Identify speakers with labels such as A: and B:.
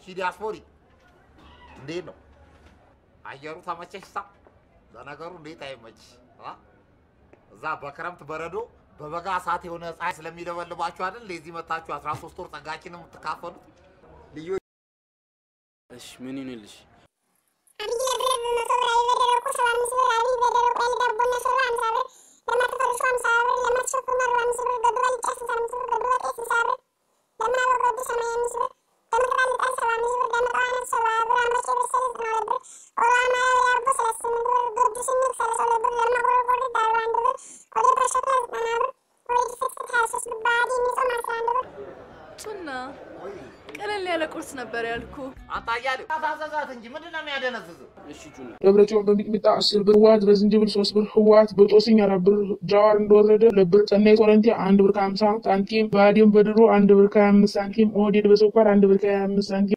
A: ዲያስፖሪ እንዴት ነው አየሩ ተመቸሽሳ ለነገሩ እንዴት አይመች እዛ በክረምት በረዶ በበጋ ሰዓት የሆነ ፀሐይ ስለሚደበልባችሁ አይደል ለዚህ መታችሁ 13 ወር ጸጋችንን የምትካፈሉት ልዩ
B: እሺ ምን ይነልሽ
C: صنّا ቀለል ያለ ቁርስ ነበር ያልኩ
A: አጣያለ ታዛዛት እንጂ ምንድነው የሚያደነዝዘው
B: እሺ ጁን
D: ደብረጽዮን በሚጥሚጣ 10 ብር ዋት በዝንጅብል 3 ብር ህዋት በጦስኝ 4 ብር ጃዋር እንደወረደ ለብር ሰናይ ቶረንቲ 1 ብር ከ50 ሳንቲም ባዲም በድሮ 1 ብር ከ25 ሳንቲም ኦዲድ በስኳር 1 ብር ከ25 ሳንቲም